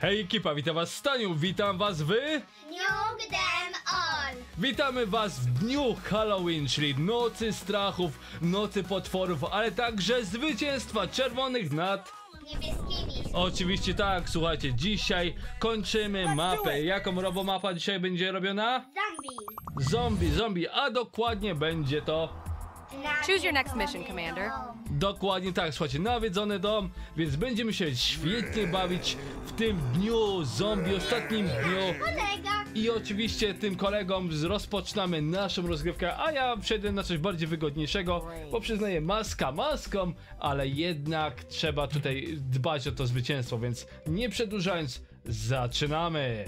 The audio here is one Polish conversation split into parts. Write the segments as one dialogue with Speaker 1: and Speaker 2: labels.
Speaker 1: Hej ekipa, witam was Staniu, witam was w...
Speaker 2: Nuke them all!
Speaker 1: Witamy was w dniu Halloween, czyli nocy strachów, nocy potworów, ale także zwycięstwa czerwonych nad...
Speaker 2: Niebieskimi.
Speaker 1: Oczywiście tak, słuchajcie, dzisiaj kończymy mapę. Jaką robomapa dzisiaj będzie robiona? Zombie, a dokładnie będzie to...
Speaker 3: Choose your next mission, Commander.
Speaker 1: Dokładnie tak, słuchajcie, nawiedzony dom, więc będziemy się świetnie bawić w tym dniu zombie, ostatnim dniu.
Speaker 2: Kolega!
Speaker 1: I oczywiście tym kolegom rozpoczynamy naszą rozgrywkę, a ja przejdę na coś bardziej wygodniejszego, bo przyznaję, maska maską, ale jednak trzeba tutaj dbać o to zwycięstwo, więc nie przedłużając, zaczynamy!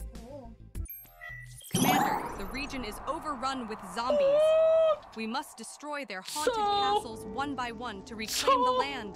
Speaker 3: Commander, the region is overrun with zombies. We must destroy their haunted castles one by one to reclaim the land.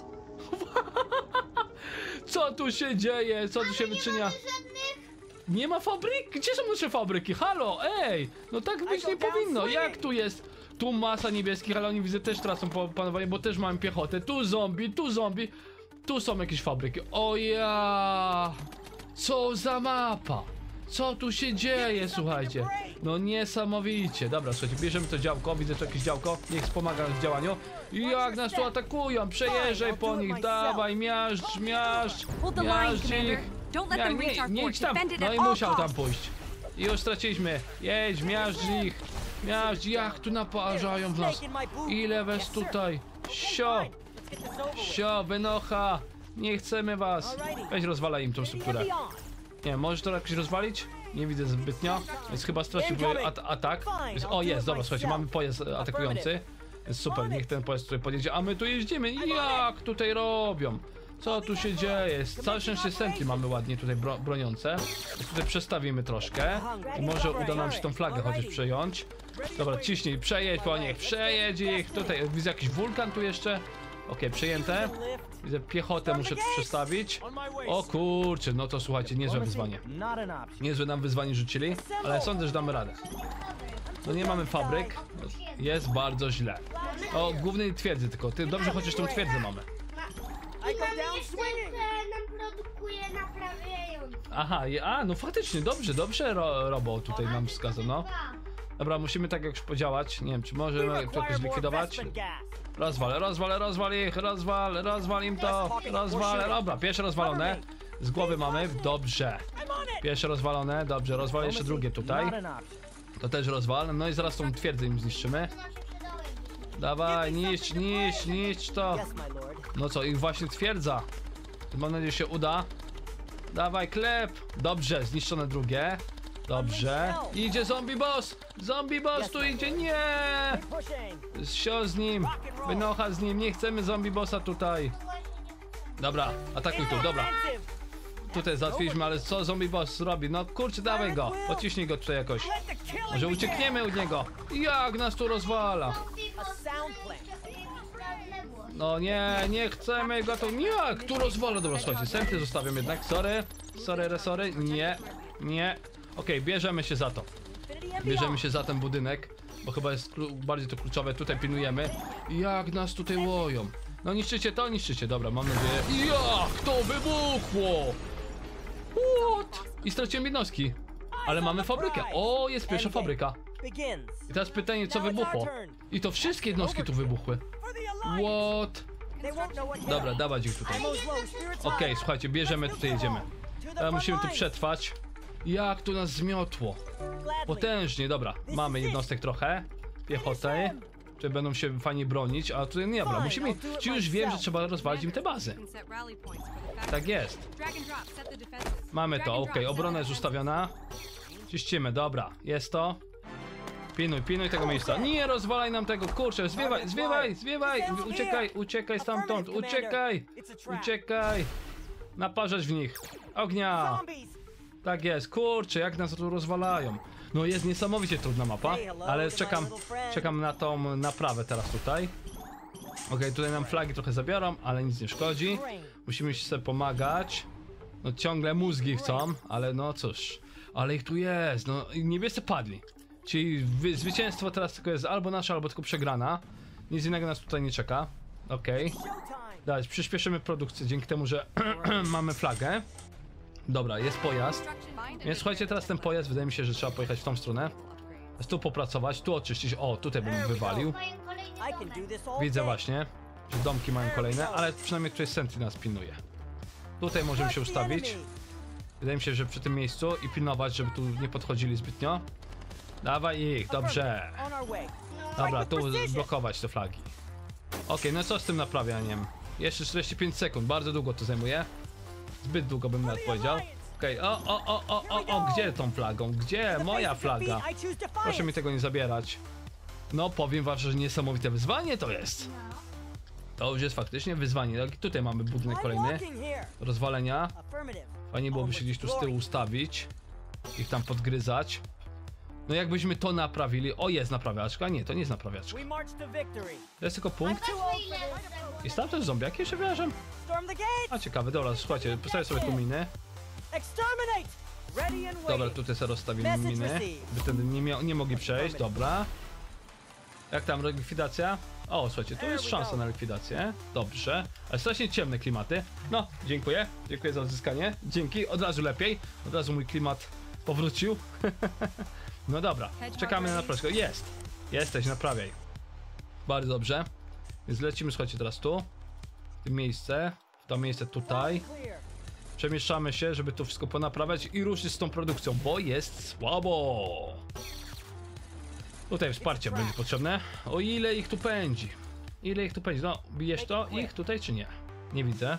Speaker 1: Co tu się dzieje? Co tu się wyczynia? Nie ma fabryk? Gdzie są nasze fabryki? Halo, ej! No tak być nie powinno. Jak tu jest? Tu masa niebieskich, ale oni widzę też tracą panowanie, bo też mamy piechotę. Tu zombie, tu zombie. Tu są jakieś fabryki. O ja! Co za mapa? Co tu się dzieje, słuchajcie? No niesamowicie. Dobra, słuchajcie, bierzemy to działko. Widzę tu jakieś działko. Niech wspomaga w działaniu. Jak nas tu atakują? Przejeżdżaj po nich. Dawaj, miażdż ich. Nie idź tam. No i musiał tam pójść. I już straciliśmy. Jedź, miażdż ich. Miażdż, jak tu naparzają w nas. Ile was tutaj? Sio, wynocha. Nie chcemy was. Weź rozwalaj im tą strukturę. Nie, możesz to jakoś rozwalić? Nie widzę zbytnio, więc chyba stracił atak. O, jest, dobra, słuchajcie, mamy pojazd atakujący. Więc super, niech ten pojazd tutaj podjedzie, a my tu jeździmy. Jak tutaj robią? Co tu się dzieje? Całe szczęście sentry mamy ładnie tutaj broniące. Więc tutaj przestawimy troszkę. I może uda nam się tą flagę chociaż przejąć. Dobra, ciśnij, przejedź po nich, przejedź ich. Tutaj widzę jakiś wulkan tu jeszcze. Okej, przejęte. Widzę piechotę, muszę tu przestawić. O kurczę, no to słuchajcie, niezłe wyzwanie. Niezłe nam wyzwanie rzucili, ale sądzę, że damy radę. No nie mamy fabryk, jest bardzo źle. O, głównej twierdzy tylko, ty dobrze chociaż tą twierdzę mamy.
Speaker 2: I mamy jeszcze, że nam produkuje naprawiając.
Speaker 1: Aha, no faktycznie, dobrze robo tutaj nam wskazał, no. Dobra, musimy tak jakoś podziałać, nie wiem, czy możemy to jakoś zlikwidować. Rozwal ich, rozwal im to, dobra, pierwsze rozwalone, z głowy mamy, dobrze. Pierwsze rozwalone, dobrze, rozwal jeszcze drugie tutaj. To też rozwal, no i zaraz tą twierdzę im zniszczymy. Dawaj, niszcz to. No co, ich właśnie twierdza. Mam nadzieję, że się uda. Dawaj, klep. Dobrze, zniszczone drugie. Dobrze. Idzie zombie boss tu idzie, nie! Sio z nim, wynocha z nim, nie chcemy zombie bossa tutaj. Dobra, atakuj tu, dobra. Tutaj załatwiliśmy, ale co zombie boss robi? No kurczę, dawaj go, pociśnij go tutaj jakoś. Może uciekniemy od niego. Jak nas tu rozwala. No nie chcemy go tu, jak tu rozwala. Dobra, słuchajcie, sentry zostawiam jednak, sorry, nie. Okej, bierzemy się za to. Bierzemy się za ten budynek, bo chyba jest bardziej to kluczowe. Tutaj pilnujemy. Jak nas tutaj łoją. No niszczycie to, dobra, mam nadzieję. Jak to wybuchło! What? I straciłem jednostki. Ale mamy fabrykę. O, jest pierwsza fabryka. I teraz pytanie, co wybuchło? I to wszystkie jednostki tu wybuchły. What? Dobra, dawać ich tutaj. Okej, słuchajcie, bierzemy, tutaj jedziemy. Musimy tu przetrwać. Jak tu nas zmiotło. Potężnie, dobra. Mamy jednostek trochę. Piechotę. Które będą się fajnie bronić, a tutaj nie, dobra. Musimy, czy już wiem, że trzeba rozwalić im te bazy. Tak jest. Mamy to, okej, obrona jest ustawiona. Czyścimy, dobra, jest to. Pinuj tego miejsca. Nie rozwalaj nam tego, kurczę, zwiewaj. Uciekaj stamtąd, uciekaj. Naparzać w nich. Ognia. Tak jest, kurczę, jak nas tu rozwalają. No jest niesamowicie trudna mapa, ale czekam na tą naprawę teraz tutaj. Okej, tutaj nam flagi trochę zabiorą, ale nic nie szkodzi. Musimy się sobie pomagać. No ciągle mózgi chcą, ale no cóż. Ale ich tu jest, no niebiescy padli. Czyli zwycięstwo teraz tylko jest albo nasza, albo tylko przegrana. Nic innego nas tutaj nie czeka. Okej. Dać, przyspieszymy produkcję dzięki temu, że mamy flagę. Dobra, jest pojazd. Więc słuchajcie, teraz ten pojazd, wydaje mi się, że trzeba pojechać w tą stronę. Tu popracować, tu oczyścić. O, tutaj bym wywalił.
Speaker 2: Mają kolejny
Speaker 4: I can
Speaker 2: domek.
Speaker 4: do this all
Speaker 1: Widzę
Speaker 4: day.
Speaker 1: właśnie, że domki mają kolejne, ale przynajmniej tutaj Sentry nas pilnuje. Tutaj możemy się
Speaker 4: Crush the
Speaker 1: ustawić.
Speaker 4: enemy.
Speaker 1: Wydaje mi się, że przy tym miejscu i pilnować, żeby tu nie podchodzili zbytnio. Dawaj ich, dobrze.
Speaker 4: On our way.
Speaker 1: Dobra, tu blokować te flagi. Okej, no co z tym naprawianiem? Jeszcze 45 sekund, bardzo długo to zajmuje. Zbyt długo bym nawet powiedział. Okej, o, gdzie tą flagą? Gdzie? Moja flaga.
Speaker 4: I choose defiance.
Speaker 1: Proszę mi tego nie zabierać. No, powiem wam, że niesamowite wyzwanie to jest. To już jest faktycznie wyzwanie. Tutaj mamy budynek
Speaker 4: I'm
Speaker 1: kolejny.
Speaker 4: walking here.
Speaker 1: Rozwalenia.
Speaker 4: Affirmative.
Speaker 1: Fajnie byłoby się gdzieś tu z tyłu ustawić. Ich tam podgryzać. No jakbyśmy to naprawili. O, jest naprawiaczka. Nie, to nie jest naprawiaczka.
Speaker 4: We march to victory.
Speaker 1: To jest tylko punkt.
Speaker 2: Zobaczmy, ile zostało.
Speaker 1: I tam też zombiaki jeszcze wierzę.
Speaker 4: Storm the gate.
Speaker 1: A ciekawe, dobra, słuchajcie, postawię sobie tu miny.
Speaker 4: Exterminate. Ready and
Speaker 1: Dobra,
Speaker 4: waiting.
Speaker 1: tutaj sobie rozstawimy miny, by wtedy nie mogli przejść, dobra. Jak tam likwidacja? O, słuchajcie, tu jest szansa na likwidację. Dobrze, ale strasznie ciemne klimaty. No, dziękuję za odzyskanie. Dzięki, od razu lepiej. Od razu mój klimat powrócił. No dobra, czekamy na naprawkę. Jesteś, naprawiaj. Bardzo dobrze. Więc lecimy, słuchajcie, teraz tu. W tym miejsce, w to miejsce tutaj.
Speaker 4: Clear.
Speaker 1: Przemieszczamy się, żeby to wszystko ponaprawiać i ruszyć z tą produkcją, bo jest słabo. Tutaj wsparcie będzie potrzebne. O ile ich tu pędzi? Ile ich tu pędzi? No, bijesz to ich tutaj czy nie? Nie widzę.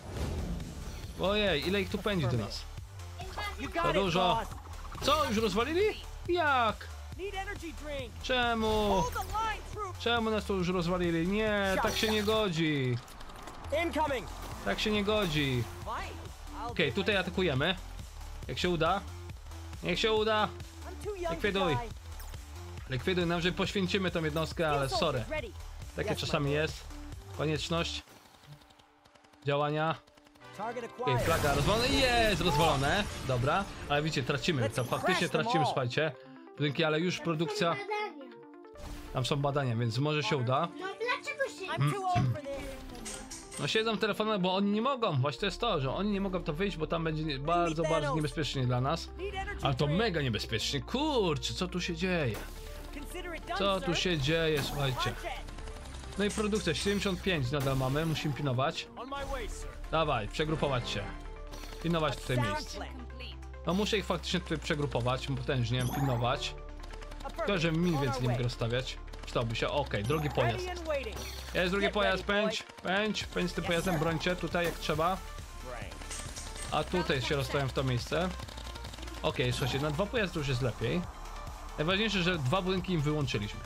Speaker 1: Ojej, ile ich tu pędzi do nas?
Speaker 4: You
Speaker 1: Za
Speaker 4: got it,
Speaker 1: dużo.
Speaker 4: boss.
Speaker 1: Co, już rozwalili? Jak?
Speaker 4: Need energy drink.
Speaker 1: Czemu?
Speaker 4: Hold the line, troops.
Speaker 1: Czemu nas tu już rozwalili? Nie, tak się nie godzi.
Speaker 4: Incoming.
Speaker 1: Tak się nie godzi.
Speaker 4: Fine. I'll
Speaker 1: Okej, tutaj atakujemy. Jak się uda? Niech się uda.
Speaker 4: I'm too young to
Speaker 1: Likwiduj.
Speaker 4: die.
Speaker 1: Likwiduj nam, że poświęcimy tą jednostkę, ale
Speaker 4: Field
Speaker 1: sorry.
Speaker 4: soldiers ready.
Speaker 1: Takie
Speaker 4: Yes, my
Speaker 1: czasami
Speaker 4: lord.
Speaker 1: jest. Konieczność działania.
Speaker 4: Target
Speaker 1: Okej,
Speaker 4: acquired.
Speaker 1: flaga rozwalona. Jest rozwalone. Dobra, ale widzicie, tracimy. To faktycznie tracimy, słuchajcie. Budynki, ale już produkcja.
Speaker 2: Badania.
Speaker 1: Tam są badania, więc może się uda.
Speaker 2: No dlaczego się
Speaker 4: I'm too old for this.
Speaker 1: No siedzą w telefonach, bo oni nie mogą. Właśnie to jest to, że oni nie mogą to wyjść, bo tam będzie bardzo, bardzo niebezpiecznie dla nas.
Speaker 4: Need energy
Speaker 1: Ale to
Speaker 4: drink.
Speaker 1: mega niebezpiecznie. Kurczę, co tu się dzieje?
Speaker 4: Consider it done,
Speaker 1: Co tu
Speaker 4: sir.
Speaker 1: się dzieje, słuchajcie.
Speaker 4: Contact.
Speaker 1: No i produkcja 75 nadal mamy, musimy pilnować.
Speaker 4: On my way, sir.
Speaker 1: Dawaj, przegrupować się. Pilnować tutaj
Speaker 4: Sound
Speaker 1: miejsc.
Speaker 4: plan.
Speaker 3: Complete.
Speaker 1: No muszę ich faktycznie tutaj przegrupować, potężnie pilnować. Tylko,
Speaker 4: Affirmative.
Speaker 1: że mniej
Speaker 4: On
Speaker 1: więcej
Speaker 4: our
Speaker 1: nie
Speaker 4: way.
Speaker 1: mogę rozstawiać. Przydałby się, okej, drugi pojazd.
Speaker 4: Ready and waiting.
Speaker 1: Jest drugi
Speaker 4: Get
Speaker 1: pojazd,
Speaker 4: ready,
Speaker 1: pędź z tym pojazdem, brońcie tutaj jak trzeba.
Speaker 4: Brain.
Speaker 1: A tutaj się rozstawiam w to miejsce. Okej, słuchajcie, na 2 pojazdy już jest lepiej. Najważniejsze, że 2 budynki im wyłączyliśmy.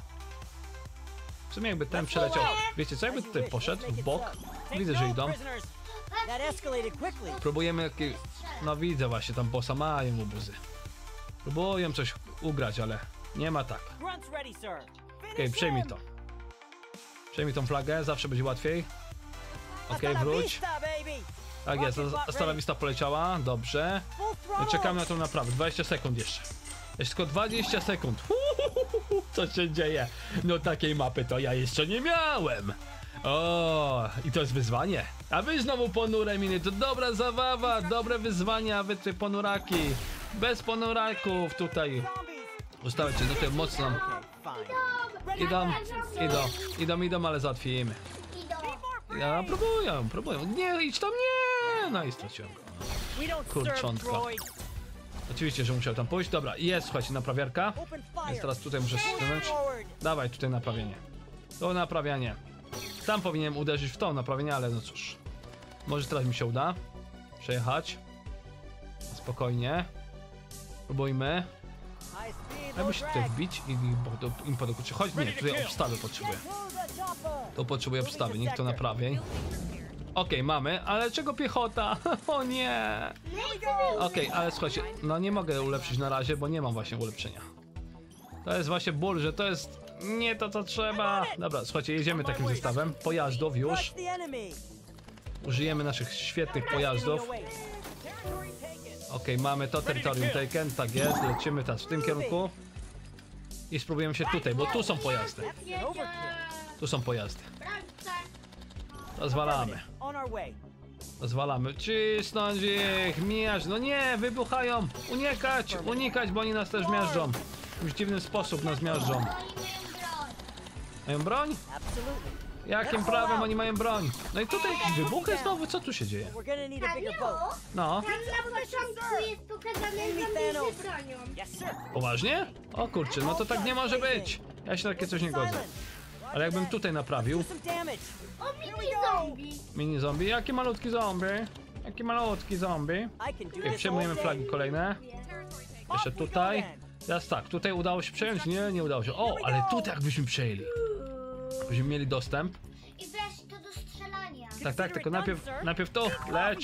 Speaker 1: W sumie jakby ten przeleciał, wiecie co, jakby tutaj poszedł w bok. Widzę, że idą.
Speaker 4: That escalated quickly.
Speaker 1: Próbujemy jakie... No widzę właśnie, tam bossa mają obuzy. Próbują coś ugrać, ale nie ma tak.
Speaker 4: Grunts ready, sir.
Speaker 1: Okej, przejmij to. Przejmij tą flagę, zawsze będzie łatwiej. Okej,
Speaker 4: Hasta la
Speaker 1: wróć.
Speaker 4: vista, baby.
Speaker 1: Tak jest,
Speaker 4: Rocket bot
Speaker 1: Astara
Speaker 4: ready.
Speaker 1: Vista poleciała, dobrze.
Speaker 4: Full
Speaker 1: No,
Speaker 4: throttle.
Speaker 1: czekamy na tą naprawę, 20 sekund jeszcze. Jest tylko 20 sekund. Co się dzieje? No takiej mapy to ja jeszcze nie miałem. O, i to jest wyzwanie. A wy znowu ponure miny, to dobra zabawa, dobre wyzwania, a wy ty ponuraki. Bez ponuraków tutaj.
Speaker 4: Zombies.
Speaker 1: Ustawiajcie, no to mocno.
Speaker 4: Fine.
Speaker 1: Idą, ale załatwimy.
Speaker 2: idą.
Speaker 1: Ja próbują. Nie, idź tam, nie! No i straciłem go.
Speaker 4: We don't serve
Speaker 1: Kurczątka.
Speaker 4: droids.
Speaker 1: Oczywiście, że musiał tam pójść. Dobra, jest, słuchajcie, naprawiarka.
Speaker 4: Open fire.
Speaker 1: Więc teraz tutaj muszę ściągnąć.
Speaker 4: Forward.
Speaker 1: Dawaj tutaj naprawienie. To naprawianie. Tam powinienem uderzyć w to naprawienie, ale no cóż. Może teraz mi się uda przejechać. Spokojnie. Próbujmy.
Speaker 4: High speed,
Speaker 1: Jakby
Speaker 4: low
Speaker 1: się tutaj
Speaker 4: drag.
Speaker 1: wbić i im podekuć. Chodź, nie, tutaj obstawy potrzebuję.
Speaker 4: To the chopper.
Speaker 1: To potrzebuję obstawy, niech to
Speaker 4: Moving to
Speaker 1: naprawi. Okej, mamy, ale czego piechota? O nie! Okej, ale słuchajcie, no nie mogę ulepszyć na razie, bo nie mam właśnie ulepszenia. To jest właśnie ból, że to jest nie to co trzeba. Dobra, słuchajcie, jedziemy takim zestawem pojazdów już.
Speaker 4: Crush the enemy.
Speaker 1: Użyjemy naszych świetnych pojazdów.
Speaker 4: Territory taken.
Speaker 1: Okej, mamy to, territorium taken, tak jest, lecimy teraz w tym kierunku. I spróbujemy się tutaj, bo tu są pojazdy.
Speaker 4: Overkill.
Speaker 1: Tu są pojazdy.
Speaker 2: Sprawdźcie.
Speaker 1: Rozwalamy.
Speaker 4: On our way.
Speaker 1: Rozwalamy. Cisnąć ich, mijać. No nie, wybuchają. Unikać, bo oni nas też miażdżą. W jakimś dziwny sposób nas miażdżą.
Speaker 2: Oni mają broń.
Speaker 1: Mają broń?
Speaker 4: Absolutely.
Speaker 1: Jakim prawem oni mają broń? No i tutaj jakieś wybuchy znowu? Co tu się dzieje?
Speaker 4: We're gonna need a bigger boat.
Speaker 2: Kamilo,
Speaker 1: No,
Speaker 2: tam na początku jest pokazane zombie z bronią.
Speaker 4: Yes, sir.
Speaker 1: poważnie? O kurczę, no to tak nie może być. Ja się na takie coś nie godzę. Ale jakbym tutaj naprawił.
Speaker 4: Do some damage.
Speaker 2: O, mini zombie.
Speaker 1: Mini zombie, jaki malutki zombie. Jaki malutki zombie.
Speaker 4: I can do
Speaker 1: I
Speaker 4: this all
Speaker 1: przejmujemy
Speaker 4: day.
Speaker 1: flagi kolejne. Jeszcze tutaj. Teraz tak, tutaj udało się przejąć? Nie, nie udało się. O, ale tutaj jakbyśmy przejęli. Byśmy mieli dostęp.
Speaker 2: I brać to do strzelania.
Speaker 1: Tak, tylko najpierw tu. Leć,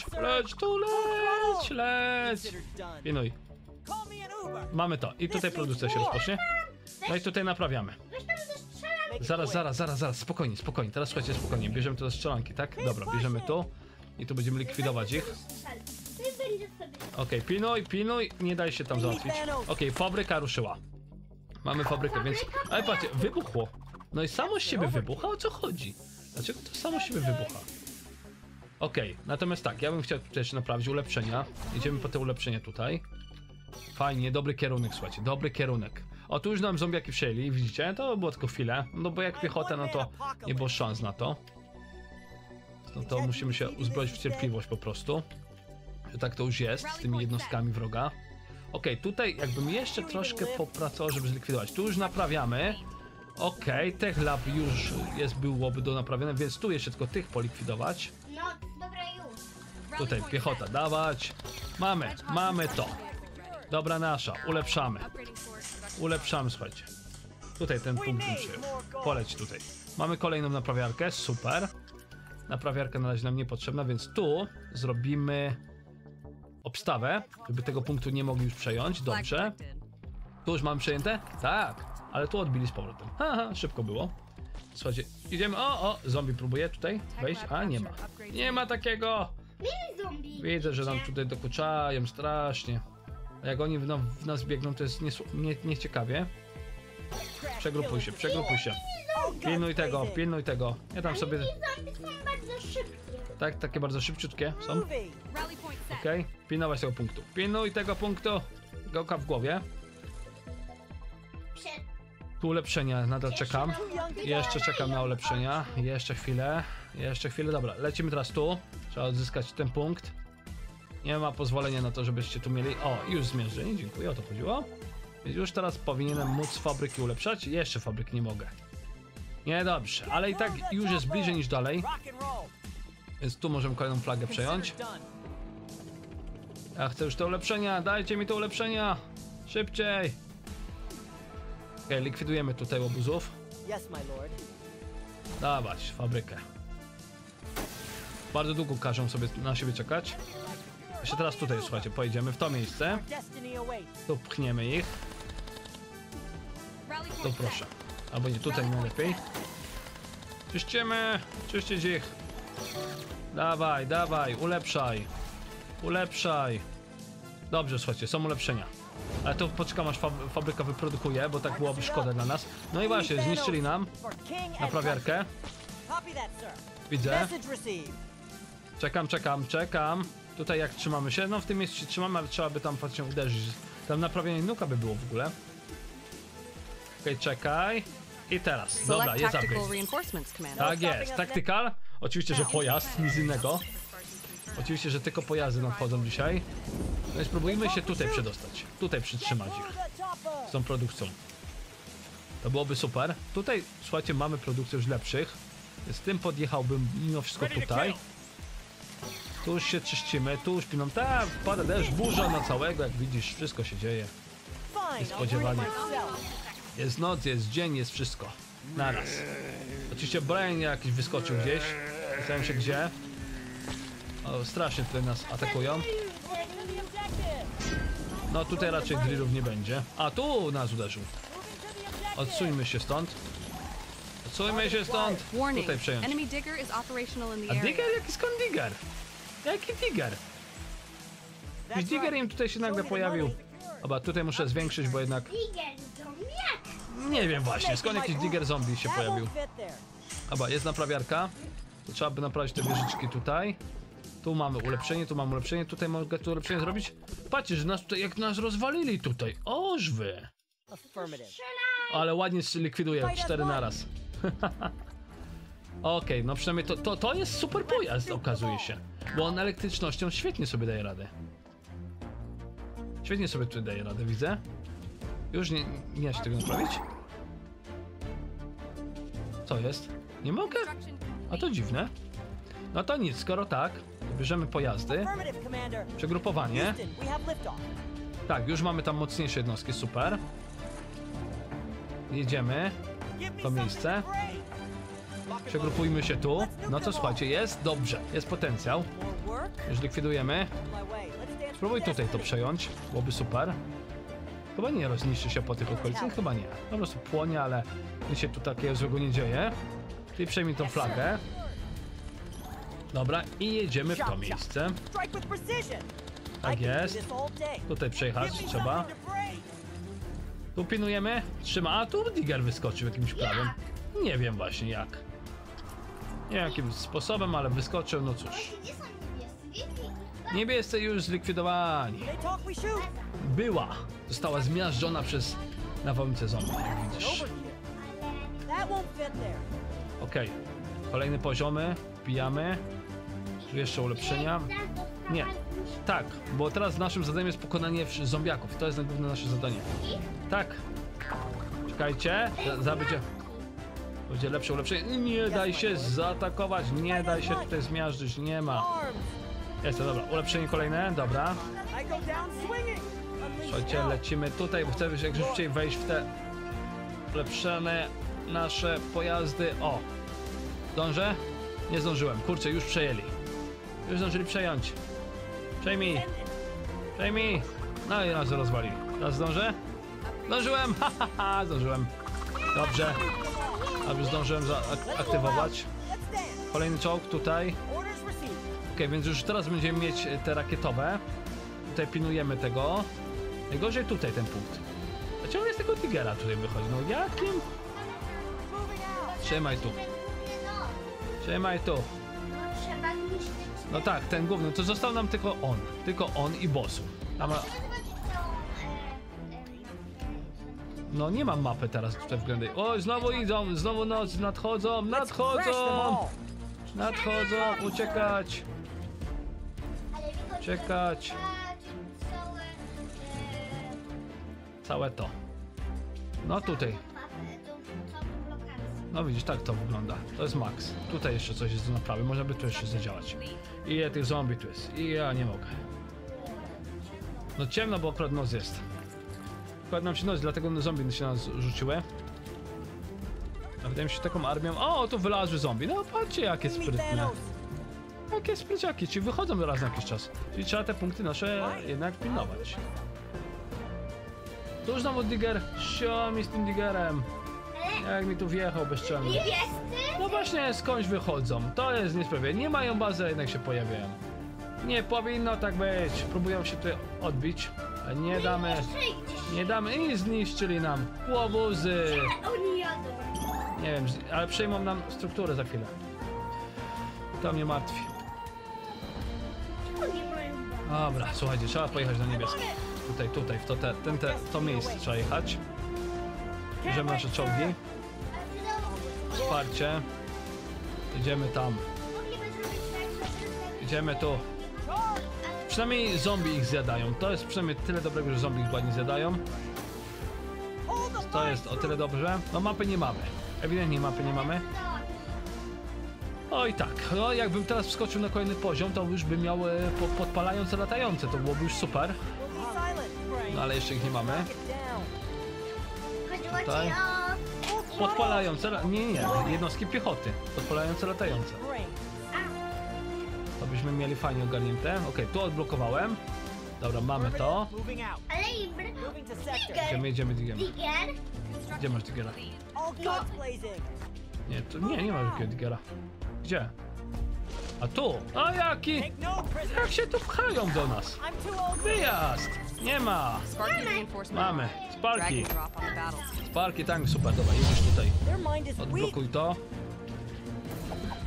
Speaker 1: leć.
Speaker 4: Considered done.
Speaker 1: Pilnuj.
Speaker 4: Call me an Uber.
Speaker 1: Mamy to. I tutaj produkcja się rozpocznie. No i tutaj naprawiamy.
Speaker 2: Weź tam do strzelania.
Speaker 1: Zaraz, spokojnie. Teraz słuchajcie, spokojnie. Bierzemy to do strzelanki, tak? Dobra, bierzemy tu. I tu będziemy likwidować ich.
Speaker 2: Ty będziesz sobie...
Speaker 1: Okej, pilnuj, nie daj się tam załatwić. Okej, fabryka ruszyła. Mamy fabrykę, więc... Ale patrzcie, wybuchło. No i samo z siebie wybucha? O co chodzi? Dlaczego to samo z siebie wybucha? Okej, natomiast tak, ja bym chciał tutaj jeszcze naprawić ulepszenia. Idziemy po te ulepszenia tutaj. Fajnie, dobry kierunek, słuchajcie, dobry kierunek. O, tu już nam zombiaki przejęli, widzicie? To było tylko chwilę. No bo jak piechota, no to nie było szans na to. No to musimy się uzbroić w cierpliwość po prostu. Że tak to już jest z tymi jednostkami wroga. Okej, tutaj jakbym jeszcze troszkę popracował, żeby zlikwidować. Tu już naprawiamy. Okej, Tech Lab już byłoby do naprawienia, więc tu jeszcze tylko tych polikwidować.
Speaker 2: No, dobra już.
Speaker 1: Tutaj piechota dawać. Mamy to. Dobra nasza, ulepszamy. Ulepszamy, słuchajcie. Tutaj ten punkt poleć tutaj. Mamy kolejną naprawiarkę, super. Naprawiarka na razie nam niepotrzebna, więc tu zrobimy obstawę, żeby tego punktu nie mogli już przejąć. Dobrze. Tu już mamy przejęte? Tak, ale tu odbili z powrotem. Haha, szybko było. Słuchajcie, idziemy. O, zombie próbuje tutaj wejść, a nie ma. Nie ma takiego.
Speaker 2: Mini zombie.
Speaker 1: Widzę, że nam tutaj dokuczają strasznie. A jak oni w nas biegną, to jest nieciekawie. Przegrupuj się. Pilnuj tego. Ja tam sobie...
Speaker 2: Mini zombie są bardzo szybkie.
Speaker 1: Tak, takie bardzo szybciutkie są.
Speaker 4: Moving.
Speaker 3: Rally point set.
Speaker 1: Okej, pilnować tego punktu. Pilnuj tego punktu. Gołka w głowie.
Speaker 2: Przed...
Speaker 1: Tu ulepszenia, nadal czekam. Jeszcze czekam na ulepszenia. Jeszcze chwilę. Dobra, lecimy teraz tu. Trzeba odzyskać ten punkt. Nie ma pozwolenia na to, żebyście tu mieli... O, już zmierzeni, dziękuję, o to chodziło. Więc już teraz powinienem móc fabryki ulepszać. Jeszcze fabryk nie mogę. Niedobrze, ale i tak już jest bliżej niż dalej.
Speaker 4: Rock and roll.
Speaker 1: Więc tu możemy kolejną flagę przejąć.
Speaker 4: Considered done.
Speaker 1: Ja chcę już te ulepszenia, dajcie mi te ulepszenia! Szybciej! Okej, likwidujemy tutaj łobuzów.
Speaker 4: Yes, my lord.
Speaker 1: Dawać, fabrykę. Bardzo długo każą sobie na siebie czekać. Jeszcze teraz tutaj, słuchajcie, pojedziemy w to miejsce.
Speaker 4: Destiny awaits.
Speaker 1: Tu pchniemy ich.
Speaker 3: Rally
Speaker 1: Tu
Speaker 3: point
Speaker 1: proszę.
Speaker 3: set.
Speaker 1: Albo nie, tutaj najlepiej. Czyścić ich. Dawaj, ulepszaj. Dobrze, słuchajcie, są ulepszenia. Ale to poczekam, aż fabryka wyprodukuje, bo tak byłoby szkoda dla nas. No i właśnie, zniszczyli nam
Speaker 4: For King and
Speaker 1: naprawiarkę.
Speaker 4: Copy that, sir.
Speaker 1: Widzę.
Speaker 4: Message received.
Speaker 1: Czekam. Tutaj jak trzymamy się? No w tym miejscu się trzymamy, ale trzeba by tam faktycznie uderzyć. Tam naprawienie nuka by było w ogóle. Okej, czekaj. I teraz. Dobra,
Speaker 3: Select
Speaker 1: jest
Speaker 3: tactical
Speaker 1: upgrade.
Speaker 3: reinforcements, Commander.
Speaker 1: Tak jest, taktykal. Oczywiście, że pojazd, nic innego. Oczywiście, że tylko pojazdy nadchodzą dzisiaj. No i spróbujmy się tutaj przedostać. Tutaj przytrzymać
Speaker 4: Move
Speaker 1: ich
Speaker 4: the chopper.
Speaker 1: z tą produkcją. To byłoby super. Tutaj, słuchajcie, mamy produkcję już lepszych. Z tym podjechałbym mimo wszystko tutaj. Tu już się czyścimy, tu już piną. Tak, pada deszcz, burza na całego, jak widzisz, wszystko się dzieje.
Speaker 4: Fine, I'll do it
Speaker 1: Niespodziewanie.
Speaker 4: myself.
Speaker 1: Jest noc, jest dzień, jest wszystko. Naraz. Oczywiście Brian jakiś wyskoczył gdzieś. Zastanawiam się gdzie. O, strasznie tutaj nas atakują.
Speaker 4: To the objective.
Speaker 1: No tutaj raczej grillów nie będzie. A tu nas uderzył.
Speaker 4: Moving to the objective.
Speaker 1: Odsuńmy się stąd.
Speaker 3: Warning.
Speaker 1: Tutaj przejąć.
Speaker 3: Enemy digger is operational in the
Speaker 1: A
Speaker 3: area.
Speaker 1: digger? Jaki skąd digger? Jaki digger?
Speaker 4: That's
Speaker 1: Jakiś digger
Speaker 4: right.
Speaker 1: im tutaj się nagle
Speaker 4: Show me the
Speaker 1: pojawił.
Speaker 4: money.
Speaker 1: Dobra, tutaj muszę zwiększyć, bo jednak...
Speaker 2: Tiger zombiak.
Speaker 1: Nie wiem właśnie, skąd jakiś digger zombie się
Speaker 4: That
Speaker 1: pojawił.
Speaker 4: won't fit there.
Speaker 1: Dobra, jest naprawiarka. To trzeba by naprawić te wieżyczki tutaj. Tu mamy ulepszenie, tutaj mogę tu ulepszenie zrobić. Patrzcie, że nas tutaj, jak nas rozwalili tutaj. Ożwy.
Speaker 4: Affirmative.
Speaker 1: Ale ładnie likwiduję 4 naraz. Okej, no przynajmniej to jest super pojazd, okazuje się. Bo on elektrycznością świetnie sobie daje radę. Świetnie sobie tutaj daje radę, widzę. Już nie da się tego naprawić? Co jest? Nie mogę? A to dziwne. No to nic, skoro tak, bierzemy pojazdy,
Speaker 4: Affirmative, Commander.
Speaker 1: przegrupowanie.
Speaker 4: Houston, we have liftoff.
Speaker 1: Tak, już mamy tam mocniejsze jednostki, super. Jedziemy
Speaker 4: Give me
Speaker 1: to
Speaker 4: something
Speaker 1: miejsce.
Speaker 4: to break.
Speaker 1: Przegrupujmy się tu. No to słuchajcie, jest dobrze, jest potencjał.
Speaker 4: More work?
Speaker 1: Już likwidujemy.
Speaker 4: My way. Let's dance
Speaker 1: Spróbuj
Speaker 4: for
Speaker 1: tutaj to
Speaker 4: destiny.
Speaker 1: przejąć, byłoby super. Chyba nie rozniszczy się po tych okolicach, chyba nie. Po prostu płonie, ale nic się tu takiego złego nie dzieje. Ty przejmij tą flagę. Dobra, i jedziemy w to miejsce.
Speaker 4: Strike with precision.
Speaker 1: Tak
Speaker 4: I can do
Speaker 1: jest.
Speaker 4: this all day.
Speaker 1: Tutaj przejechać
Speaker 4: Give me
Speaker 1: trzeba.
Speaker 4: something to break.
Speaker 1: Tu pilnujemy. Trzyma. A tu Digger wyskoczył jakimś prawem. Nie wiem właśnie jak. Nie wiem jakim sposobem, ale wyskoczył, no cóż.
Speaker 2: Gdzie są niebiescy?
Speaker 1: Niebiescy już zlikwidowani.
Speaker 4: They talk, we shoot.
Speaker 1: Była. Została zmiażdżona przez nawałnicę zombie, jak
Speaker 4: An
Speaker 1: widzisz.
Speaker 4: overkill. That won't fit there.
Speaker 1: Okej. Kolejne poziomy. Wbijamy. Tu jeszcze ulepszenia. Nie. Tak, bo teraz naszym zadaniem jest pokonanie zombiaków. To jest główne nasze zadanie. Tak. Czekajcie. Będzie lepsze ulepszenie. Nie daj się zaatakować. Nie daj się tutaj zmiażdżyć. Nie ma.
Speaker 4: Arms.
Speaker 1: Jest to, dobra. Ulepszenie kolejne. Dobra.
Speaker 4: I go down swinging. Unleash
Speaker 1: Słuchajcie,
Speaker 4: hell.
Speaker 1: lecimy tutaj, bo chcemy jak szybciej wejść w te ulepszone nasze pojazdy. O! Zdążę? Nie zdążyłem. Kurczę, już przejęli. Już zdążyli przejąć. Przejmij! Przejmij! No i nas rozwalili. Teraz zdążę? Zdążyłem! Ha, ha, ha! Zdążyłem. Dobrze. A już zdążyłem zaaktywować.
Speaker 4: Let's dance.
Speaker 1: Kolejny czołg tutaj.
Speaker 4: Orders received.
Speaker 1: Okej, więc już teraz będziemy mieć te rakietowe. Tutaj pilnujemy tego. Najgorzej tutaj ten punkt. Dlaczego jest tego Diggera tutaj wychodzi? No jakim?
Speaker 4: Moving out.
Speaker 1: Trzymaj tu. Trzymaj tu.
Speaker 2: Trzeba niszczyć.
Speaker 1: No tak, ten główny. To został nam tylko on. Tylko on i bossu. Tam, no nie mam mapy teraz tutaj względnej. Oj, znowu idą, znowu noc, nadchodzą,
Speaker 4: Let's crash them
Speaker 1: nadchodzą!
Speaker 4: all.
Speaker 1: Nadchodzą, uciekać!
Speaker 2: Ale wychodzi
Speaker 1: Czekać.
Speaker 2: całe
Speaker 1: Całe to. No tutaj.
Speaker 2: całą lokację.
Speaker 1: No widzisz, tak to wygląda. To jest max. Tutaj jeszcze coś jest do naprawy, można by tu jeszcze zadziałać. Ile tych zombie tu jest? I ja nie mogę. No ciemno, bo akurat noc jest. Akurat nam się noc, dlatego zombie się nas rzuciły. A wydaje mi się taką armią... O, tu wylazły zombie. No patrzcie, jakie
Speaker 4: Give me
Speaker 1: sprytne.
Speaker 4: Thanos.
Speaker 1: Jakie spryciaki, ci wychodzą raz na jakiś czas. Czyli trzeba te punkty nasze jednak pilnować. Tu znowu Digger. Sio mi z tym Diggerem. Jak mi tu wjechał bezczelnie.
Speaker 2: Niebiescy?
Speaker 1: No właśnie, skądś wychodzą. To jest niesprawiedliwe. Nie mają bazy, a jednak się pojawiają. Nie powinno tak być. Próbują się tutaj odbić. Ale nie damy. Nie damy i zniszczyli nam łobuzy.
Speaker 2: Oni jadą.
Speaker 1: Nie wiem, ale przejmą nam strukturę za chwilę. To mnie martwi.
Speaker 2: Oni mają.
Speaker 1: Dobra, słuchajcie, trzeba pojechać na niebieskie. Tutaj, w to miejsce trzeba jechać. Bierzemy nasze czołgi. Wsparcie. Jedziemy tam.
Speaker 2: Mogliby zrobić tak, że
Speaker 1: Idziemy tu. Przynajmniej zombie ich zjadają. To jest przynajmniej tyle dobrego, że zombie ich ładnie zjadają.
Speaker 4: Hold the
Speaker 1: To jest o tyle dobrze. No mapy nie mamy. Ewidentnie mapy nie mamy. Oj tak, no jakbym teraz wskoczył na kolejny poziom, to już bym miał podpalające latające. To byłoby już super.
Speaker 4: Be silent, Frank.
Speaker 1: No ale jeszcze ich nie mamy.
Speaker 4: Knock it down.
Speaker 2: chodziło
Speaker 1: Tutaj.
Speaker 2: ci o...
Speaker 1: Podpalające, nie, jednostki piechoty. Podpalające latające.
Speaker 4: Brain.
Speaker 1: To byśmy mieli fajnie ogarnięte. Okej, tu odblokowałem. Dobra, mamy to.
Speaker 4: Moving out.
Speaker 2: Ale i...
Speaker 4: Moving to sector.
Speaker 1: Idziemy.
Speaker 2: Digger?
Speaker 1: Gdzie masz Diggera?
Speaker 4: All guns blazing.
Speaker 1: Nie, tu nie ma takiego Diggera. Gdzie? A tu! A jaki?
Speaker 4: Take no prisoners.
Speaker 1: Jak się tu pchają do nas?
Speaker 4: I'm too old.
Speaker 1: Wyjazd! Nie ma!
Speaker 3: Sparky reinforcement.
Speaker 1: Mamy.
Speaker 3: Drag
Speaker 1: Sparki.
Speaker 3: and drop on the battlefield.
Speaker 1: Sparki, tank, super, dobra, jedziesz tutaj.
Speaker 4: Their mind is weak.
Speaker 1: Odblokuj to.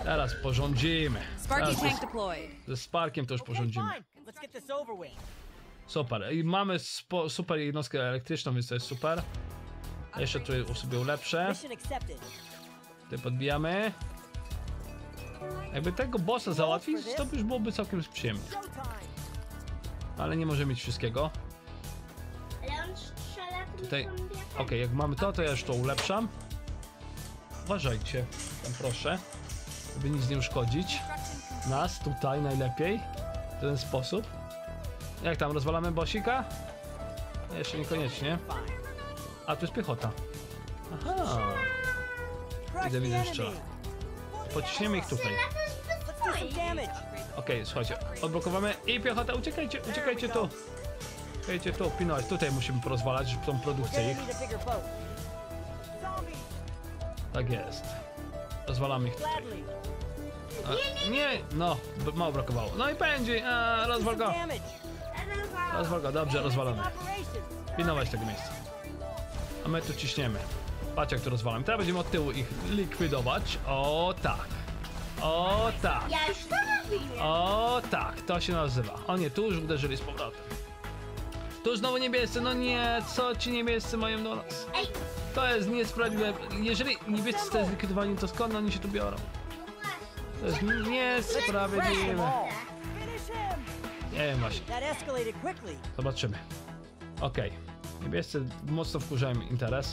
Speaker 1: Teraz porządzimy.
Speaker 3: Sparky
Speaker 1: Teraz
Speaker 3: tank deployed.
Speaker 1: ze Sparkiem to już
Speaker 4: Okay,
Speaker 1: porządzimy.
Speaker 4: fine. Let's get this over with.
Speaker 1: Super. I mamy super jednostkę elektryczną, więc to jest super. Jeszcze tu sobie ulepszę.
Speaker 4: Mission accepted.
Speaker 1: Tutaj podbijamy. Jakby tego bossa załatwić, to już byłoby całkiem przyjemnie.
Speaker 4: Showtime.
Speaker 1: Ale nie możemy mieć wszystkiego.
Speaker 2: Ale on strzela tym
Speaker 1: Tutaj,
Speaker 2: zombiakiem.
Speaker 1: okej, jak mamy to ja już to ulepszam. Uważajcie, tam proszę, żeby nic nie uszkodzić. Nas tutaj najlepiej, w ten sposób. Jak tam, rozwalamy bossika? Jeszcze niekoniecznie.
Speaker 4: Fine.
Speaker 1: A, tu jest piechota. Aha,
Speaker 4: Crush
Speaker 1: widzę,
Speaker 4: the
Speaker 1: widzę,
Speaker 4: enemy.
Speaker 1: strzela. Pociśniemy ich tutaj.
Speaker 2: Strzela to jest bez
Speaker 4: Let's do some
Speaker 2: twojej.
Speaker 4: damage.
Speaker 1: Okej, słuchajcie, odblokowamy i piechota, uciekajcie, uciekajcie tu. Uciekajcie tu, pilnować, tutaj musimy porozwalać tą
Speaker 4: We're
Speaker 1: produkcję
Speaker 4: gonna
Speaker 1: ich.
Speaker 4: need a bigger boat. Zombies.
Speaker 1: Tak jest. Rozwalamy ich tutaj.
Speaker 4: Gladly.
Speaker 1: Nie, no, mało brakowało. No i pędzi, rozwal
Speaker 4: Some
Speaker 1: go.
Speaker 4: damage.
Speaker 1: Rozwal go, dobrze, rozwalony.
Speaker 4: Operations.
Speaker 1: Pilnować tego miejsca. A my tu ciśniemy. Patrz jak to rozwalam. Teraz będziemy od tyłu ich likwidować. O tak. O tak.
Speaker 2: Ja już to robię.
Speaker 1: O tak, to się nazywa. O nie, tu już uderzyli z powrotem. Tu znowu niebiescy, no nie, co ci niebiescy mają do nas?
Speaker 2: Ej,
Speaker 1: To jest niesprawiedliwe. Jeżeli niebiescy zostali zlikwidowani, to skąd oni się tu biorą? To jest
Speaker 4: Crash them
Speaker 1: niesprawiedliwe.
Speaker 4: all. Finish him.
Speaker 1: Nie wiem właśnie.
Speaker 4: That escalated quickly.
Speaker 1: Zobaczymy. Okej. Niebiescy mocno wkurzają interes.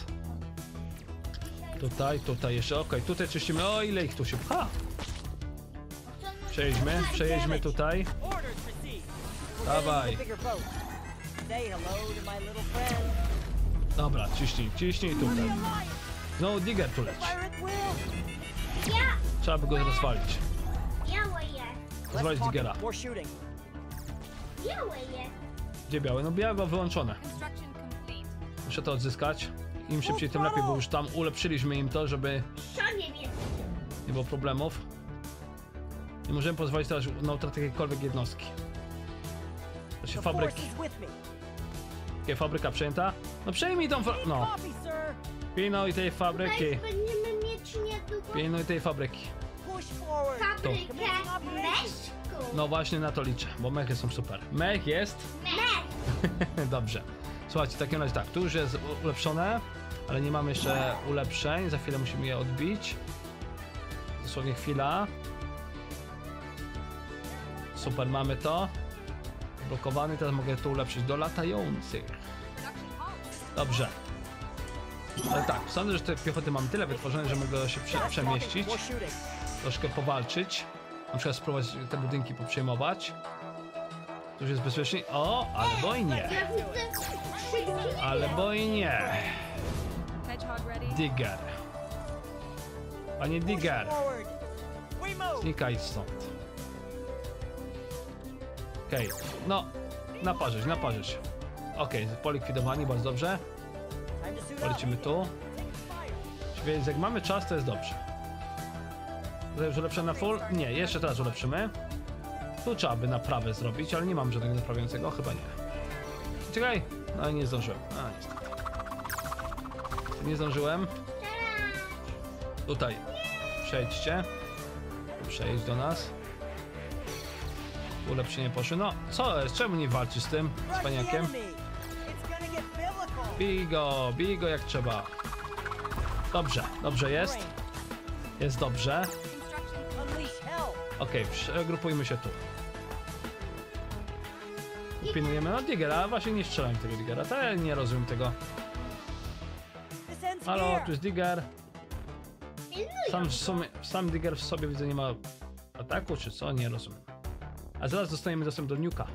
Speaker 1: Tutaj jeszcze. Okej, tutaj czyścimy. O, ile ich tu się pcha. Przejedźmy tutaj.
Speaker 4: Orders received. We're
Speaker 1: Dawaj.
Speaker 4: gonna need a bigger boat. Say hello to my little friend.
Speaker 1: Dobra, ciśnij tutaj. Znowu digger tu leci.
Speaker 4: Fire at will.
Speaker 2: ja,
Speaker 1: Trzeba by go rozwalić.
Speaker 2: białe je.
Speaker 1: Rozwalić
Speaker 4: Let's talk
Speaker 1: diggera.
Speaker 4: more shooting.
Speaker 2: Białe je.
Speaker 1: Gdzie białe? No białe wyłączone.
Speaker 3: Construction complete.
Speaker 1: Muszę to odzyskać. Im szybciej, tym lepiej, bo już tam ulepszyliśmy im to, żeby
Speaker 2: Co niebieskie?
Speaker 1: nie było problemów. Nie możemy pozwolić teraz na utratę jakiejkolwiek jednostki. To się
Speaker 4: The force
Speaker 1: fabryki.
Speaker 4: is with me.
Speaker 1: Fabryka przejęta? No przejmij tą no.
Speaker 4: Copy, sir.
Speaker 1: Pilnuj tej fabryki.
Speaker 2: Tutaj będziemy mieć niedługo
Speaker 1: Pilnuj tej fabryki.
Speaker 4: Push forward.
Speaker 2: fabrykę
Speaker 4: Commencing operations.
Speaker 2: meszku.
Speaker 1: No właśnie na to liczę, bo mechy są super. Mech jest?
Speaker 2: Mech.
Speaker 1: Dobrze. Słuchajcie, w takim razie tak, tu już jest ulepszone, ale nie mamy jeszcze ulepszeń. Za chwilę musimy je odbić. Dosłownie chwila. Super, mamy to. Blokowany, teraz mogę to ulepszyć do latających.
Speaker 3: Production halt.
Speaker 1: Dobrze. Ale tak, sądzę, że te piechoty mamy tyle wytworzone, że mogę się przemieścić,
Speaker 4: More shooting.
Speaker 1: troszkę powalczyć. Na przykład spróbować te budynki poprzejmować. Tu już jest bezpiecznie. O, albo i nie.
Speaker 2: Ja widzę krzyki.
Speaker 1: Albo i nie.
Speaker 3: Hedgehog ready.
Speaker 1: Digger. Panie Digger,
Speaker 4: Forward. We move.
Speaker 1: znikaj stąd. Okej, no, naparzyć. Okej, polikwidowani, bardzo dobrze.
Speaker 4: Time to suit up.
Speaker 1: Polecimy tu. Więc jak mamy czas, to jest dobrze. Tutaj już ulepszę na full? Nie, jeszcze teraz ulepszymy. Tu trzeba by naprawę zrobić, ale nie mam żadnego naprawiającego, chyba nie. Czekaj! No nie zdążyłem. A, niestety. Nie zdążyłem. Tutaj. Przejdźcie. Przejdź do nas. Ulepszenie poszły. No, co jest? Czemu nie walczysz z tym
Speaker 4: Crush the
Speaker 1: cwaniakiem?
Speaker 4: enemy. It's gonna get biblical.
Speaker 1: Bij go jak trzeba. Dobrze jest. Jest dobrze.
Speaker 3: Construction
Speaker 4: Unleash hell.
Speaker 1: Okej, przegrupujmy się tu. Pilnujemy no Diggera, właśnie nie strzelałem tego Diggera, to ja nie rozumiem tego.
Speaker 4: This ends
Speaker 1: Halo,
Speaker 4: here.
Speaker 1: tu jest Digger. Sam Digger w sobie widzę nie ma ataku, czy co? Nie rozumiem. A zaraz dostaniemy dostęp do nuka.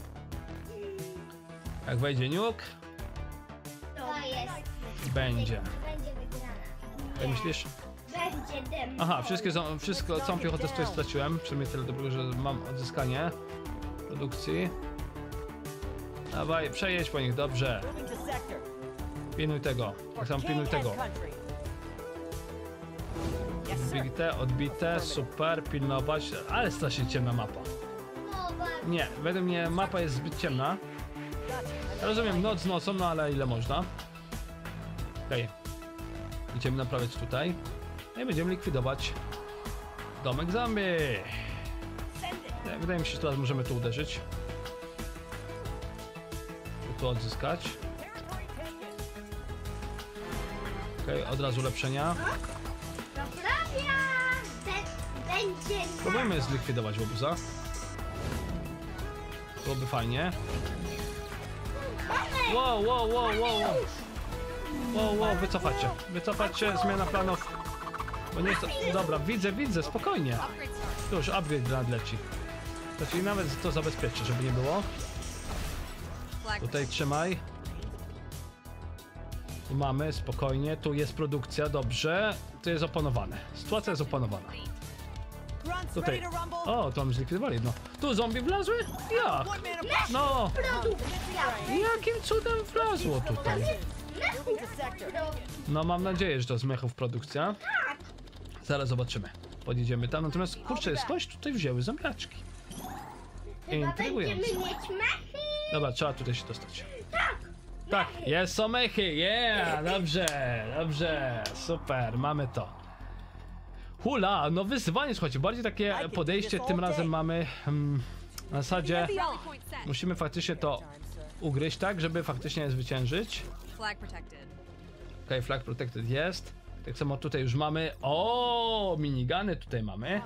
Speaker 1: Jak wejdzie nuke,
Speaker 2: To jest.
Speaker 1: będzie.
Speaker 2: Będzie wygrana.
Speaker 1: Jak myślisz?
Speaker 2: Będzie dem.
Speaker 1: Aha, całą piechotę tutaj straciłem. Przynajmniej tyle dobrego, że mam odzyskanie produkcji. Dawaj, przejedź po nich, dobrze.
Speaker 4: Moving to sector.
Speaker 1: Pilnuj tego. Tak samo pilnuj tego.
Speaker 4: Country. Yes, sir.
Speaker 1: Odbite, super, pilnować. Ale strasznie ciemna mapa. Nie, według mnie mapa jest zbyt ciemna. Ja rozumiem, noc z nocą, no ale ile można. Okej. Idziemy naprawiać tutaj. No i będziemy likwidować Domek zombie. Wydaje mi się, że teraz możemy tu uderzyć. Tu odzyskać. Okej, od razu ulepszenia.
Speaker 2: Naprawia! Będzie...
Speaker 1: Próbujmy zlikwidować łobuza. Byłoby fajnie. Wow, wow, wow, wow, wow. Wow, wow, wycofać się, zmiana planów. Bo nie jest to... Dobra, widzę, spokojnie.
Speaker 3: Upgrade start.
Speaker 1: Tu już upgrade nadleci. To czyli nawet to zabezpieczy, żeby nie było.
Speaker 3: Flag
Speaker 1: Tutaj trzymaj. Tu mamy, spokojnie, tu jest produkcja, dobrze. Tu jest opanowane. Sytuacja jest opanowana.
Speaker 4: Grunts
Speaker 1: Tutaj.
Speaker 4: ready to rumble.
Speaker 1: O, to mam zlikwidowali jedno. Tu zombie wlazły? Jak?
Speaker 4: One man approach.
Speaker 1: No,
Speaker 2: Produkcja!
Speaker 1: jakim cudem wlazło tutaj?
Speaker 4: Moving to sector.
Speaker 1: No, mam nadzieję, że to z mechów produkcja. Zaraz zobaczymy. Podjedziemy tam, natomiast kurczę, skądś tutaj wzięły zombiaczki.
Speaker 2: Chyba
Speaker 1: Intrygujące.
Speaker 2: będziemy mieć mechy!
Speaker 1: Dobra, trzeba tutaj się dostać. Tak, jest są mechy, yeah, dobrze, super, mamy to. Hula, no wyzwanie, słuchajcie, bardziej takie podejście tym razem mamy na zasadzie
Speaker 3: rally point set.
Speaker 1: musimy faktycznie to ugryźć tak, żeby faktycznie zwyciężyć.
Speaker 3: Flag protected.
Speaker 1: Okej, flag protected jest. Tak samo tutaj już mamy, o, minigany tutaj mamy.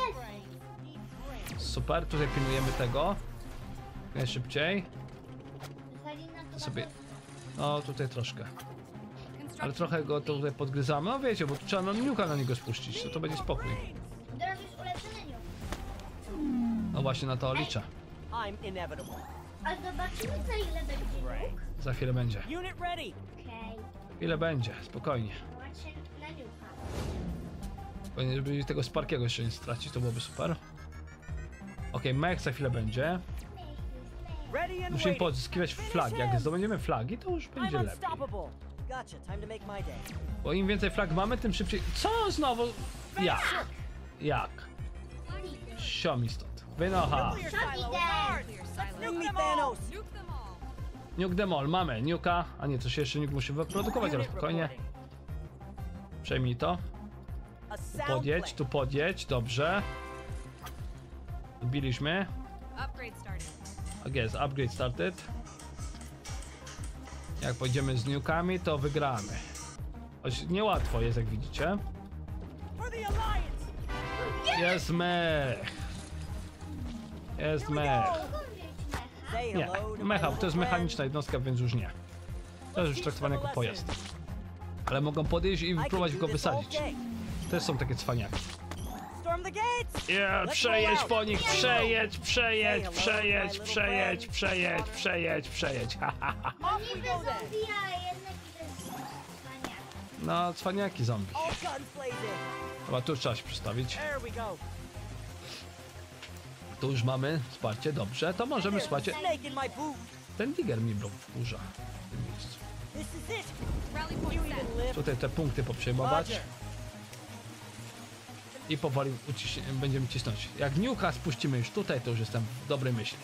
Speaker 2: Jest!
Speaker 1: Super, tutaj pilnujemy tego. Najszybciej.
Speaker 2: Halina to
Speaker 1: Sobie, no tutaj troszkę. Ale
Speaker 3: Construction
Speaker 1: trochę go tutaj podgryzamy. No wiecie, bo tu trzeba nuka na niego spuścić, to będzie spokój.
Speaker 2: od razu jest ulepszenie nią.
Speaker 1: No właśnie na to liczę.
Speaker 4: I'm inevitable.
Speaker 2: A zobaczymy za ile będzie nóg.
Speaker 1: Za chwilę będzie.
Speaker 4: Unit ready.
Speaker 2: Okej.
Speaker 1: Ile będzie? Spokojnie.
Speaker 2: Patrzę na niucha.
Speaker 1: Powinien, żeby tego Sparkiego jeszcze nie stracić, to byłoby super. Okej, mech za chwilę będzie.
Speaker 4: Ready and
Speaker 1: Musimy
Speaker 4: waiting.
Speaker 1: pozyskiwać flagi. Jak zdobędziemy flagi, to już będzie
Speaker 4: I'm
Speaker 1: lepiej.
Speaker 4: unstoppable. Gotcha. Time to make my day.
Speaker 1: Bo im więcej flag mamy, tym szybciej... Co znowu? Jak? Jak? Siomi stąd. Wynocha.
Speaker 4: Clear
Speaker 2: Shot
Speaker 4: silo
Speaker 2: idę.
Speaker 4: hard.
Speaker 3: clear silo.
Speaker 4: Nuke me Thanos.
Speaker 3: Nuke them all.
Speaker 1: Nuke them all. Mamy nuka. A nie, to się jeszcze nuke musi wyprodukować, ale
Speaker 4: Unit
Speaker 1: spokojnie.
Speaker 4: reporting.
Speaker 1: Przejmij to.
Speaker 4: A sound
Speaker 1: Podjedź,
Speaker 4: plan.
Speaker 1: tu podjedź. Dobrze. Zbiliśmy.
Speaker 3: Upgrade started.
Speaker 1: Tak jest, upgrade started. Jak pójdziemy z nukami, to wygramy. Choć niełatwo jest, jak widzicie.
Speaker 4: For the alliance.
Speaker 1: Jest mech. Jest mech.
Speaker 4: Say
Speaker 1: Nie,
Speaker 4: hello to my
Speaker 1: mecha, to
Speaker 4: little
Speaker 1: jest
Speaker 4: friend.
Speaker 1: mechaniczna jednostka, więc już nie. To jest już traktowane jako pojazd. Ale mogą podejść i
Speaker 4: I can
Speaker 1: próbować
Speaker 4: do
Speaker 1: go
Speaker 4: this all
Speaker 1: wysadzić.
Speaker 4: day.
Speaker 1: Też są takie cwaniaki.
Speaker 4: Storm the gates.
Speaker 1: Yeah, przejedź po nich, przejedź. Ha, ha, ha.
Speaker 4: Off we
Speaker 2: Niby
Speaker 4: go then.
Speaker 2: zombie, a jednak to jest cwaniak.
Speaker 1: No, cwaniaki zombie.
Speaker 4: All guns blazing.
Speaker 1: Chyba tu trzeba się przestawić.
Speaker 4: There we go.
Speaker 1: Tu już mamy wsparcie, dobrze. To możemy,
Speaker 4: There's a
Speaker 1: słuchajcie,
Speaker 4: snake in my boot.
Speaker 1: ten digger mi wkurza w tym miejscu.
Speaker 4: This is it.
Speaker 3: Rally
Speaker 4: You
Speaker 3: point
Speaker 4: even
Speaker 3: set.
Speaker 4: live.
Speaker 1: Tutaj te punkty poprzejmować
Speaker 4: Roger.
Speaker 1: i powoli będziemy cisnąć. Jak niucha spuścimy już tutaj, to już jestem w dobrej myśli.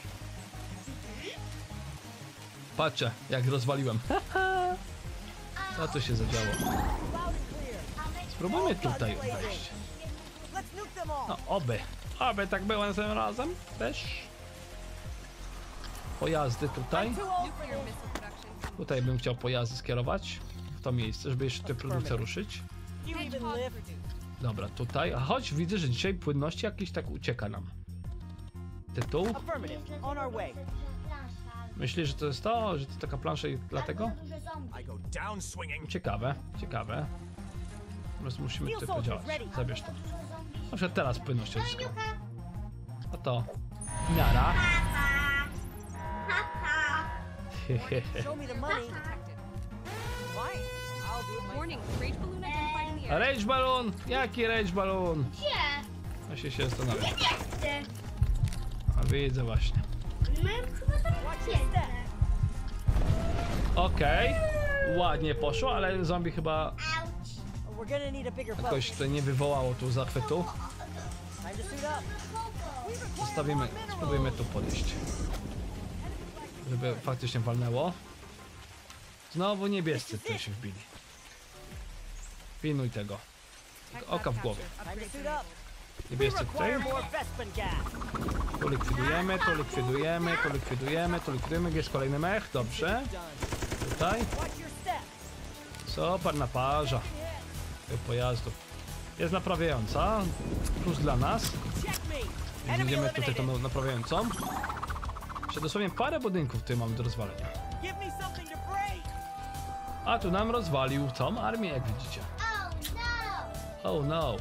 Speaker 1: Patrzę, jak rozwaliłem. Co tu się zadziało?
Speaker 4: Loud and clear.
Speaker 1: Spróbujmy tutaj wejść.
Speaker 4: Let's nuke them all.
Speaker 1: No, oby tak było następnym razem też. Pojazdy tutaj.
Speaker 4: I'm too old for
Speaker 3: Nuclear
Speaker 4: this.
Speaker 3: missile production.
Speaker 1: Tutaj bym chciał pojazdy skierować w to miejsce, żeby jeszcze tę produkcję ruszyć.
Speaker 4: You even
Speaker 3: Hedgehog
Speaker 4: live.
Speaker 3: produced.
Speaker 1: Dobra, tutaj. A choć widzę, że dzisiaj płynności jakiś tak ucieka nam. Tytuł.
Speaker 4: Affirmative. On our way.
Speaker 1: Myślisz, że to jest to, że to taka plansza i dlatego?
Speaker 5: I go down swinging.
Speaker 1: Ciekawe. Po prostu musimy
Speaker 4: Steel
Speaker 1: tutaj
Speaker 4: soldiers
Speaker 1: podziałać.
Speaker 4: ready.
Speaker 1: Zabierz to. Na przykład teraz płynność odzyskał. A to... Miara.
Speaker 4: Show me the money.
Speaker 3: Detected.
Speaker 4: Fine. I'll do it myself.
Speaker 3: Warning, rage balloon identified in the air.
Speaker 1: Rage balloon! Jaki rage balloon?
Speaker 2: Gdzie?
Speaker 1: Właśnie się zastanawiam.
Speaker 2: Nie chcę.
Speaker 1: A widzę właśnie.
Speaker 2: No chyba tam
Speaker 4: Watch
Speaker 2: nie
Speaker 4: your step.
Speaker 1: Okej. Ładnie poszło, ale zombie chyba
Speaker 2: Auć.
Speaker 4: We're gonna need a bigger boat.
Speaker 1: jakoś to nie wywołało tu zachwytu.
Speaker 4: Time to suit up.
Speaker 1: Zostawimy, spróbujmy tu podejść. Żeby faktycznie walnęło. Znowu niebiescy tutaj się wbili. Pilnuj tego. Oka w głowie.
Speaker 4: Time to suit up.
Speaker 1: Niebiescy tutaj.
Speaker 4: Require more Bespin gas.
Speaker 1: Tu likwidujemy, tu likwidujemy, tu likwidujemy, tu likwidujemy. Jest kolejny mech, dobrze. Tutaj.
Speaker 4: Watch your step.
Speaker 1: Super naparza tych pojazdów. Jest naprawiająca. Plus dla nas.
Speaker 4: Checkmate.
Speaker 1: Więc
Speaker 4: Enemy
Speaker 1: idziemy tutaj
Speaker 4: eliminated.
Speaker 1: tą naprawiającą. Jeszcze dosłownie parę budynków tutaj mamy do rozwalenia.
Speaker 4: Give me something to break.
Speaker 1: A tu nam rozwalił całą armię, jak widzicie.
Speaker 2: Oh no!
Speaker 1: Oh no.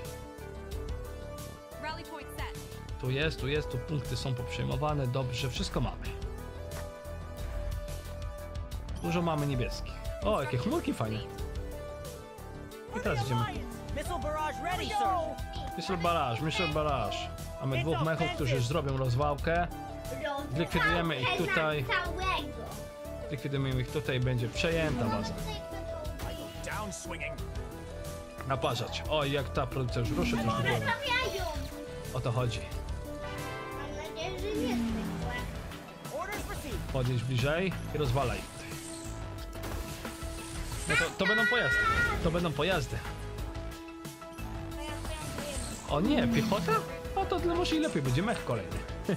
Speaker 3: Rally point set.
Speaker 1: Tu jest, tu punkty są poprzejmowane. Dobrze, wszystko mamy. Dużo mamy niebieskich. O, jakie chmurki fajne. I teraz idziemy.
Speaker 4: Missile barrage ready, sir.
Speaker 1: Missile barrage. Mamy dwóch mechów, którzy zrobią rozwałkę. Zlikwidujemy ich tutaj.
Speaker 2: Całego.
Speaker 1: Likwidujemy ich tutaj, będzie przejęta baza.
Speaker 5: Down swinging.
Speaker 1: Naparzać. Oj, jak ta produkcja już ruszy, to już w ogóle.
Speaker 2: Naprawiają.
Speaker 1: O to chodzi.
Speaker 2: Mam nadzieję, że nie zwykłe.
Speaker 4: Orders received.
Speaker 1: Podjedź bliżej i rozwalaj ich tutaj. No to będą pojazdy. To będą pojazdy. O nie, piechota? O to tyle może i lepiej, będzie mech kolejny.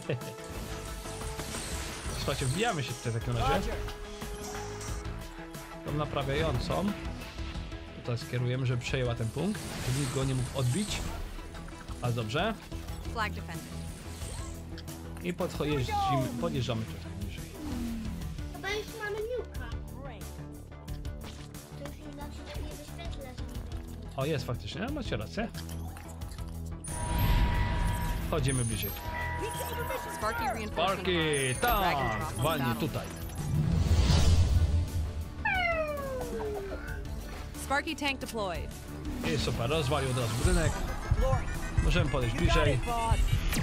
Speaker 1: Słuchajcie, wbijamy się tutaj w takim razie.
Speaker 4: Roger.
Speaker 1: Tą naprawiającą. Tutaj skierujemy, żeby przejęła ten punkt. Żeby nikt go nie mógł odbić. A dobrze.
Speaker 3: Flag defended.
Speaker 1: I podjeżdżamy tutaj bliżej.
Speaker 2: Chyba już mamy niuka.
Speaker 4: Brain.
Speaker 2: To już im zawsze tak nie wyświetla, że nie.
Speaker 1: O, jest faktycznie, no, macie rację. Chodzimy bliżej.
Speaker 3: Sparky reinforcement.
Speaker 1: Parki, tak! Walnie tutaj.
Speaker 3: Sparky tank deployed.
Speaker 1: I super, rozwalił od razu budynek.
Speaker 4: Glory.
Speaker 1: Możemy podejść
Speaker 4: You got
Speaker 1: bliżej.
Speaker 4: it, boss.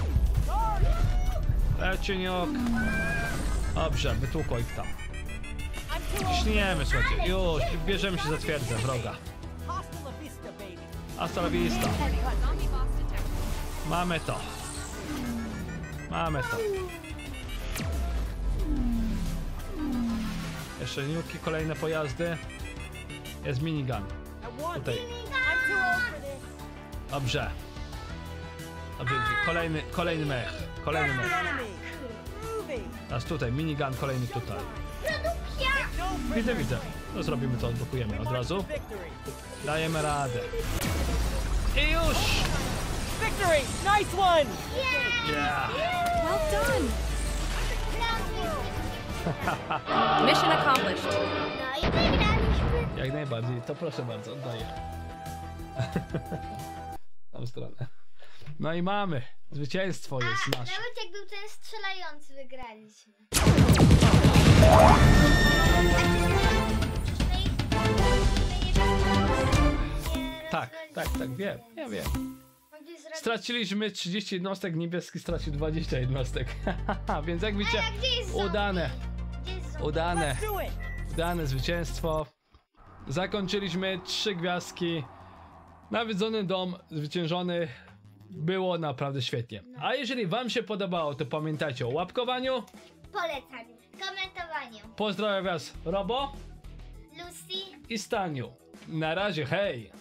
Speaker 1: Lecieniok. Dobrze, wytłukło ich tam.
Speaker 4: I'm too old.
Speaker 1: Ciśniemy, słuchajcie, już, bierzemy się za twierdzę wroga.
Speaker 4: Hasta la vista, baby.
Speaker 1: Hasta la vista.
Speaker 3: Zombie boss detected.
Speaker 1: Mamy to. Mamy to. Jeszcze niuki, kolejne pojazdy. Jest minigun.
Speaker 4: I want
Speaker 1: Tutaj.
Speaker 4: it. I'm too old for this.
Speaker 1: Dobrze. Dobrze idzie. Kolejny mech. Kolejny mech.
Speaker 4: Enemy. Moving.
Speaker 1: Teraz tutaj, minigun, kolejny tutaj.
Speaker 2: Produkcja!
Speaker 4: No
Speaker 1: Widzę. No zrobimy to, odblokujemy od razu.
Speaker 4: victory.
Speaker 1: Dajemy radę. I już!
Speaker 4: Victory! Nice one!
Speaker 1: Yeah!
Speaker 3: Well done. Mission accomplished.
Speaker 2: No i wygraliśmy.
Speaker 1: Jak najbardziej, to proszę bardzo, oddaję. Tą stronę. No i mamy. Zwycięstwo jest nasze.
Speaker 2: Nawet jak był ten strzelający, wygraliśmy.
Speaker 1: Tak, wiem. Ja wiem. Straciliśmy 30 jednostek, niebieski stracił 20 jednostek. Więc jak widzicie,
Speaker 2: A gdzie jest zombie?
Speaker 1: udane.
Speaker 2: Gdzie jest zombie?
Speaker 1: Udane.
Speaker 4: Let's do it!
Speaker 1: Udane zwycięstwo. Zakończyliśmy 3 gwiazdki. Nawiedzony dom, zwyciężony. Było naprawdę świetnie. A jeżeli wam się podobało, to pamiętajcie o łapkowaniu.
Speaker 2: Polecaniu, komentowaniu.
Speaker 1: Pozdrawiam was Robo
Speaker 2: Lucy.
Speaker 1: i Staniu. Na razie, hej!